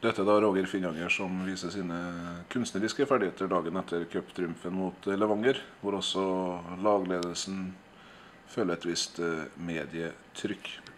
Dette er da Roger Finnanger som viser sine kunstneriske ferdigheter dagen etter cuptriumfen mot Levanger, hvor også lagledelsen føler et visst medietrykk.